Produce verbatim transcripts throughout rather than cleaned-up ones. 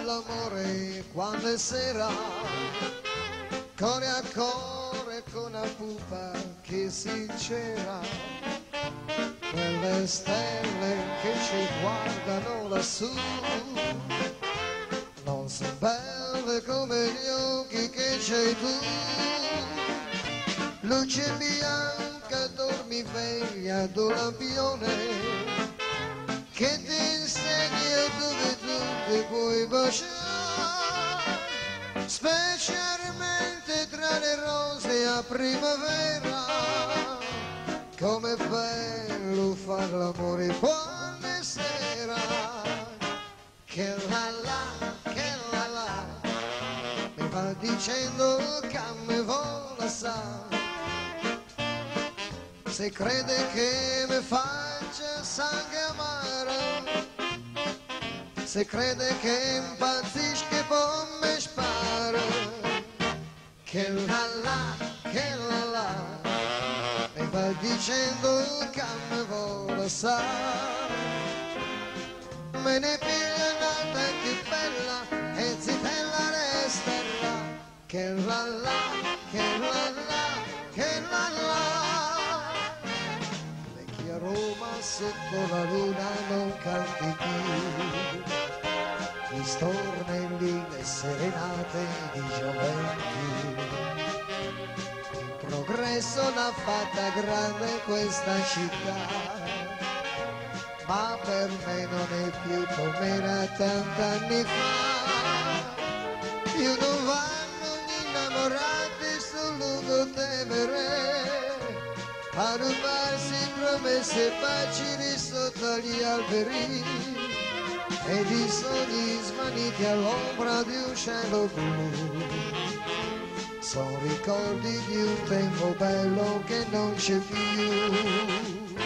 l'amore quando è sera, core a core con una pupa che si cera, quelle stelle che ci guardano lassù non sono belle come gli occhi che c'hai tu. Luce bianca, dormi veglia d'un lampione che ti insegna dove tu ti puoi baciare, specialmente tra le rose a primavera. Com'è bello far l'amore quando è sera, che la la, che la la, mi va dicendo che me vola sa. Se crede che mi faccia sangue amaro, se crede che impazzisca e poi mi spara, che la la, che la la, mi va dicendo che me vola sa. Me ne piglia un'altra più bella e zitella resterà, che la la, che la la, che la la. Roma sotto la luna non canti più, gli stornelli, le serenate di gioventù. Il progresso l'ha fatta grande questa città, ma per me non è più come era tant'anni fa. Più non vanno gli innamorati sul lungo Tevere a rubarsi promesse facili sotto gli alberi ed i sogni svaniti all'ombra di un cielo blu. Sono ricordi di un tempo bello che non c'è più.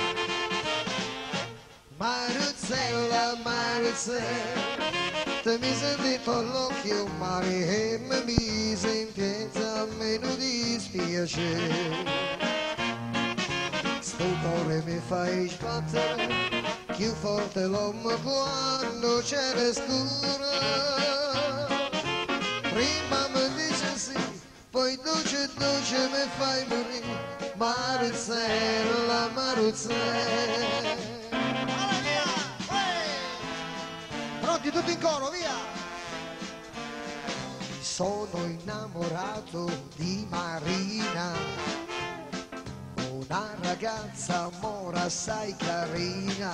Maruzzella, Maruzzella, ti mise dentro l'occhio mare e mi mise in piazza a meno di dispiacere. Sto cuore mi fai sbattere più forte l'uomo quando c'era scuro. Prima mi dice sì, poi dolce dolce mi fai morire. Maruzzella, Maruzzella. Pronti tutti in coro, via! Sono innamorato di Marina, una ragazza mora assai carina,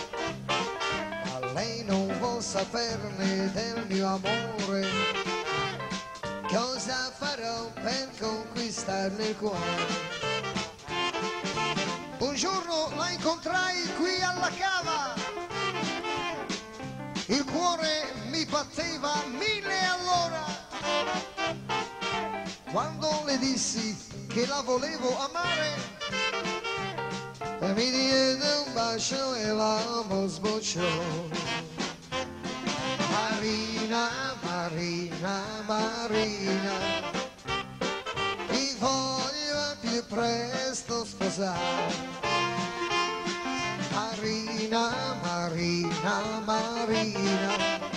ma lei non vuol saperne del mio amore. Cosa farò per conquistarne il cuore? Un giorno la incontrai qui alla cava, il cuore mi batteva mille all'ora. Quando le dissi che la volevo amare, mi diede un bacio e l'amo sbocciò. Marina, Marina, Marina, ti voglio al più presto sposare. Marina, Marina, Marina,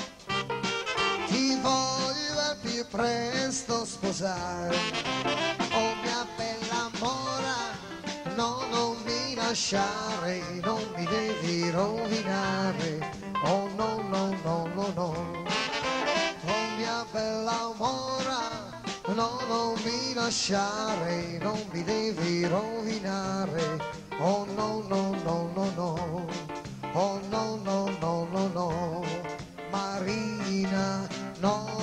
ti voglio al più presto sposare. Oh mia bella mora, no, non mi lasciare, non mi devi rovinare. Oh no, no, no, no, no. Oh mia bella mora, no, non mi lasciare, non mi devi rovinare. Oh no, no, no, no, no. Oh no, no, no, no, no. Marina, no.